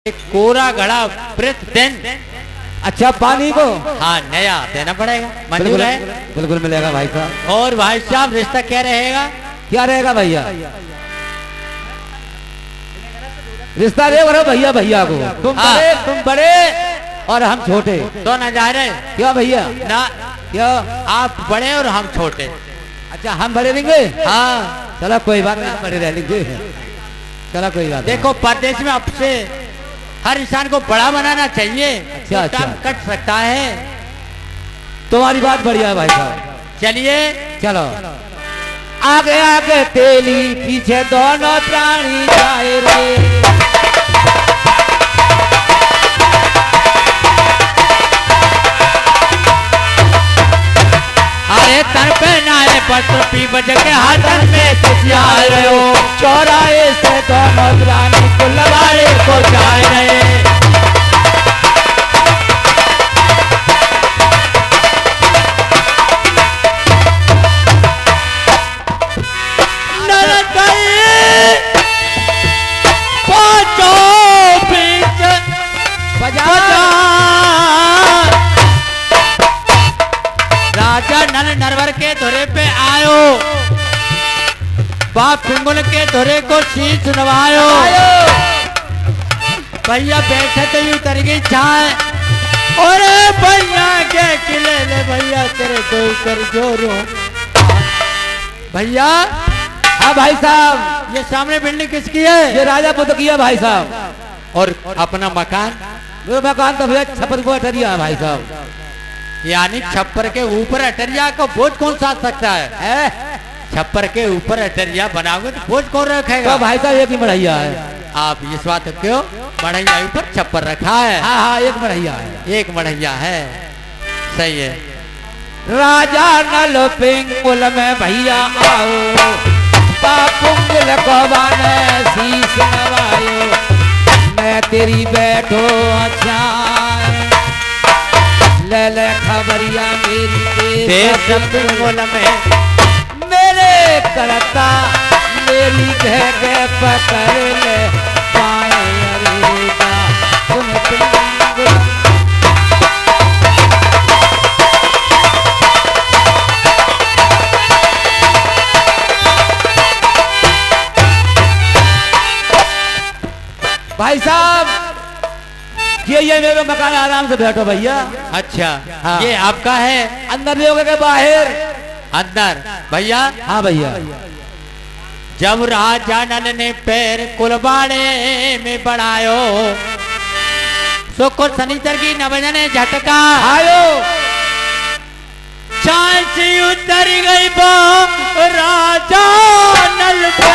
कोरा घड़ा प्रतिदिन। अच्छा पानी को हाँ नया देना पड़ेगा। मंजूर है? बिल्कुल मिलेगा भाई साहब। और भाई साहब रिश्ता क्या रहेगा? क्या रहेगा भैया? रिश्ता रहेगा भैया भैया को। तुम बड़े और हम छोटे। तो नजारे क्या भैया ना क्या? आप बड़े और हम छोटे। अच्छा हम बड़े रहेंगे। हाँ चलो कोई बात नहीं, बड़े रह लेंगे। चलो कोई बात। देखो परदेश में आपसे हर इंसान को बड़ा बनाना चाहिए। अच्छा अच्छा कट सकता है। तुम्हारी बात बढ़िया है भाई साहब। चलिए चलो। आगे आगे तेली पीछे दोनों प्राणी जाए रे। अरे तर पे नारे पर पी बज के हाथन में तुझाए रहे हो। चौराहे से दोनों प्राणी कुलवाड़े को जाए रहे। राजा नल नरवर के धुरे पे आयो, बाप पिंगुल के धुरे को शीश नवायो। भैया बैठे तो यूं तर गई छाए। और भैया के किले ले भैया तेरे दो कर जोरो। भैया हाँ भाई साहब। ये सामने बिल्डिंग किसकी है? ये राजा पुत्र की है भाई साहब। और अपना मकान? मेरा मकान तो भैया छप्पर को अटरिया है भाई साहब। यानी छप्पर के ऊपर अटरिया को बोझ कौन साथ सकता है? छप्पर के ऊपर अटरिया बनाओगे तो बोझ कौन रखेगा? तो भाई साहब एक ही बढ़ैया है। आप इस बात क्यों? बढ़ैया ऊपर छप्पर रखा है। हाँ हाँ एक बढ़ैया है। एक बढ़ैया है, सही है। राजा नल पिंगुल में भैया आओ, पापुंगुल को बाने शीश नवायो। मैं तेरी बैठो अच्छा ले ले खबरिया मेरी पिंगुल में मेरे करता मेरी कह के पकड़ ले पाए अरेगा सुन पिंगुल। भाई साहब ये मेरे मकान आराम से बैठो भैया। अच्छा हाँ। ये आपका है? अंदर नहीं होगा बाहर? अंदर भैया। हाँ भैया। जब राजा नल ने पैर कुलबाड़े में बढ़ायो, सुख शनिचर की नवजन ने झटका आयो। चांद उतर गई बो राजा नल पे।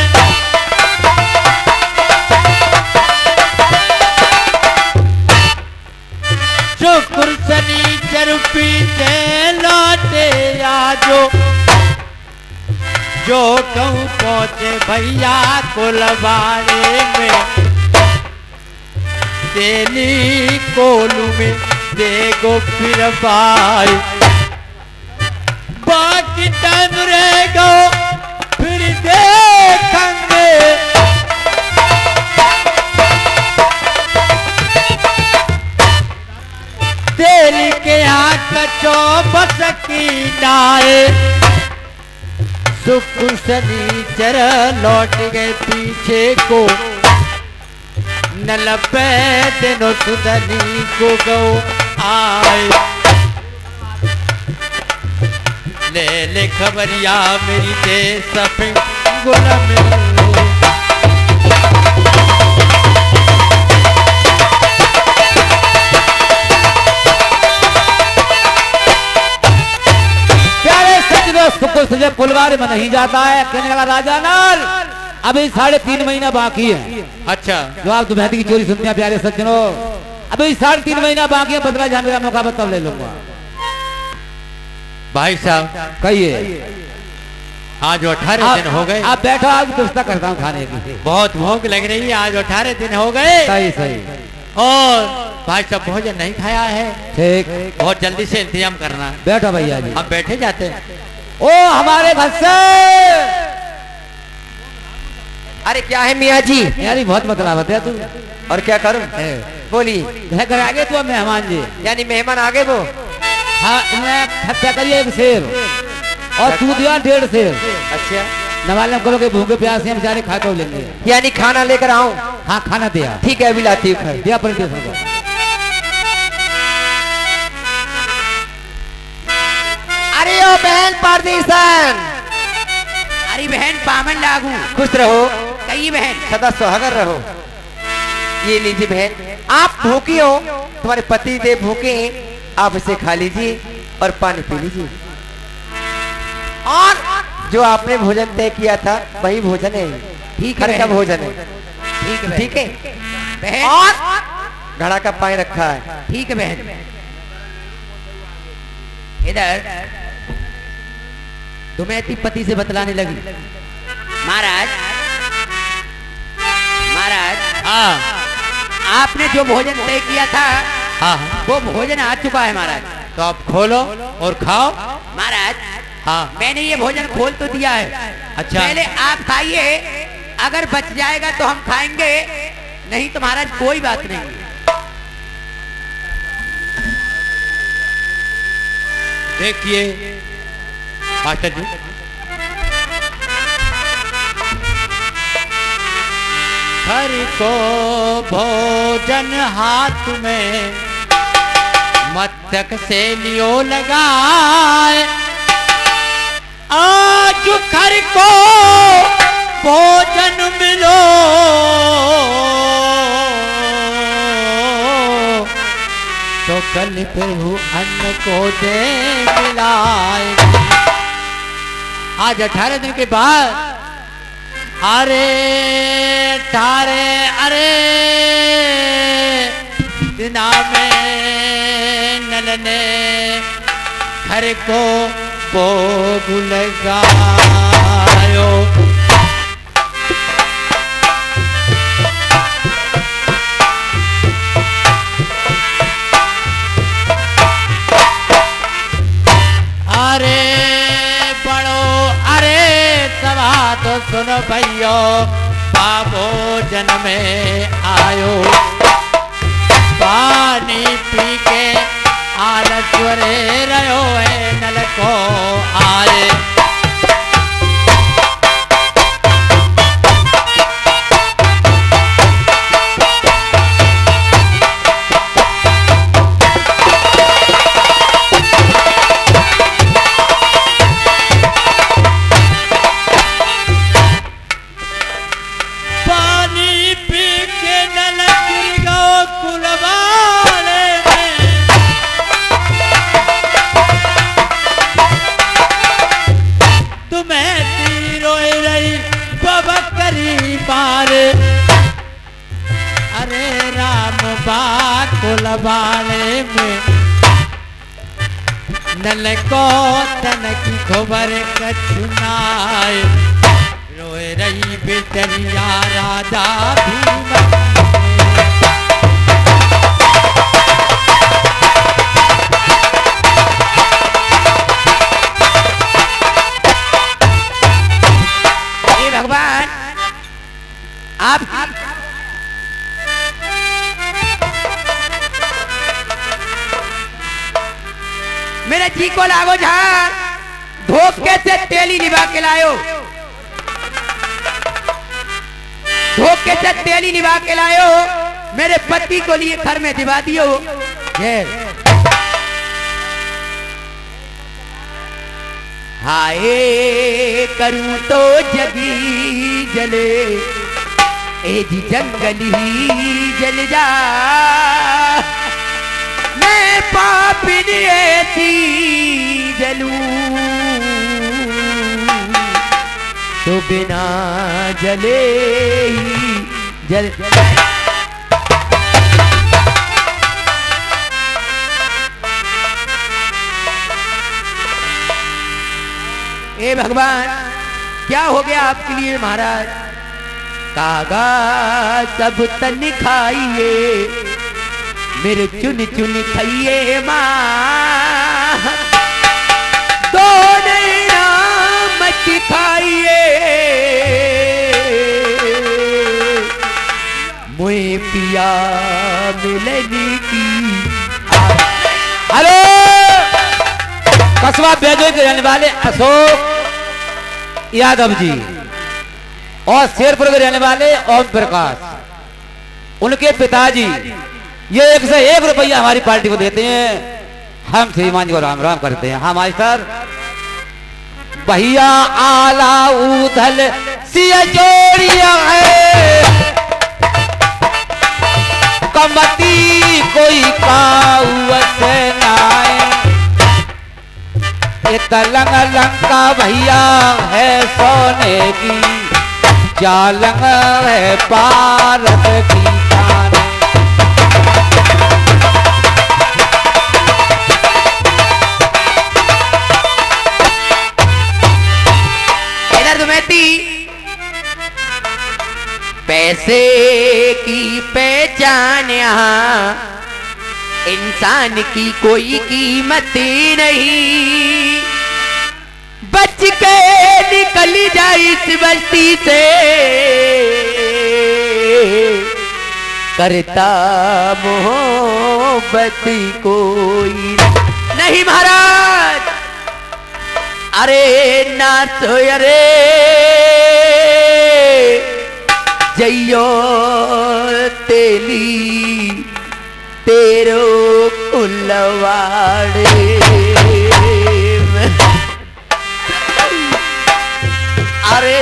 शुक्र शनिचर पीछे लौटे आजो, जो कहूँ पहुँचे भैया कुलवाड़े में। तेली कोलू में देखो फिर भाई, बाकी टाइम रहेगा फिर देखेंगे। तेली के हाथ में चौबस की नाए, सुख शनिचर लौट गए पीछे को। नलबे दिनों सुधनी को गो आए। ले ले खबरिया मेरी देश पिंगुल में। सुखल फुलवारी में नहीं जाता है। कहने लगा राजा नल अभी 3.5 महीना बाकी है। अच्छा जो आप दोपहर की चोरी सुनते हैं प्यारे सज्जनों, अभी 3.5 महीना बाकी है। बदला जहाँ मेरा मौका तब ले लूंगा। भाई साहब कहिए। आज 18 दिन हो गए। आप बैठो, आज व्यवस्था करता हूँ खाने की। बहुत भूख लग रही है। आज 18 दिन हो गए। सही सही। और भाई साहब भोजन नहीं खाया है। ठीक, बहुत जल्दी से इंतजाम करना। बैठो भैया जी। हम बैठे जाते हैं। ओ हमारे घर से अरे क्या है मियाँ जी? यार बहुत बतलावत है तू। और क्या करूं? बोली। घर आगे तू मेहमान जी, यानी मेहमान आगे वो? हाँ, हत्या करिए एक शेर और तू दिया 1.5 शेर। अच्छा, नवाले करो के भूखे प्यासे हम बेचारे खा तो लेंगे। यानी खाना लेकर आऊं? हाँ खाना दिया। ठीक है, अभी लाती हूँ। खैर दिया परिंदे को। अरे ओ बहन परदेसन, अरे बहन पावन लागू, खुश रहो। कही बहन सदा सुहागर रहो। ये लीजिए बहन, आप भूखी हो, तुम्हारे पति देव भूखे हैं, आप इसे खा लीजिए और पानी पी लीजिए। और जो आपने भोजन तय किया था वही भोजन है। ठीक घर है का भोजन है। ठीक है ठीक है बहन। और घड़ा का पानी रखा है। ठीक है बहन। इधर दुमैती पति से बतलाने लगी, महाराज महाराज, हाँ आपने जो भोजन तय किया था हाँ वो भोजन आ चुका है महाराज। तो आप खोलो और खाओ। महाराज हाँ मैंने ये भोजन खोल तो दिया है। अच्छा। पहले आप खाइए, अगर बच जाएगा तो हम खाएंगे, नहीं तो महाराज कोई बात नहीं। देखिए मास्टर जी, घर को भोजन हाथ में मस्तक से लियो लगाए, आज घर को भोजन मिलो, तो कल प्रभु अन्न को दे मिलाए। आज 18 दिन के बाद अरे तारे अरे दिना में नलने घर को भोग लगायो। अरे बड़ो अरे सवा तो सुनो भैयो, बाबो जन्म में आयो, पानी पी के आलस्वरे रहो है नल को आए। अरे राम बाकुलवाले में नल को तन की खबर कछुनाए, रोए रही बेटरिया राजा भीम। भगवान आप मेरे जी को लागो झार, धोखे से तेली निभा के लायो, धोखे से तेली निभा के लायो, मेरे पति को लिए घर में दिवा दियो। हाय करूं तो जगी जले, ए जी जंगल ही जल जा, मैं पापिन ऐसी जलूं, तो बिना जले ही जल। ए भगवान क्या हो गया आपके लिए महाराज? कागा सब तन खाइए, मेरे चुन चुन खाइए माँ, दो नैना मत खाइए, पिया मिलने की। हेलो, कस्बा बैजोई के रहने वाले अशोक यादव जी और शेरपुर के रहने वाले ओम प्रकाश, उनके पिताजी ये 101 रुपया हमारी पार्टी को देते हैं। हम श्रीमान जी को राम राम करते हैं। हाँ मास्टर, भैया आला उथल सिया जोड़िया है, कमती कोई काउस नाए, ये तलंग लंका भैया है सोने की, जालंग है भारत की जाने। पैसे की पहचान यहाँ इंसान की कोई कीमत नहीं, बच के निकल जाए इस बस्ती से, करता मोहब्बत कोई नहीं महाराज। अरे ना तो अरे जइयो तेली तेरो कुलवाड़े, अरे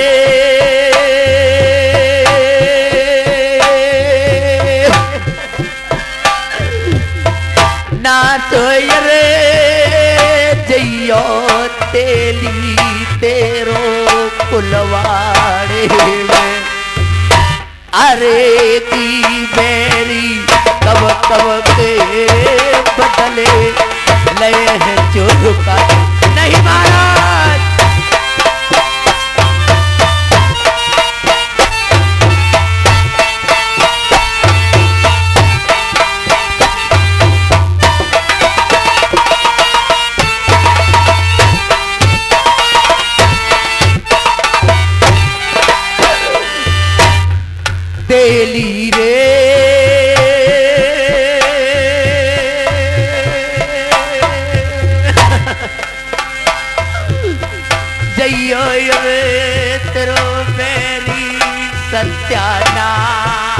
ना तो अरे जइयो तेली तेरो कुलवाड़े में, अरे की बेरी कब कब के बदले लय है चोरुका नहीं महाराज। तेली रे जइयो रे तेरो मेरी सत्यानाश,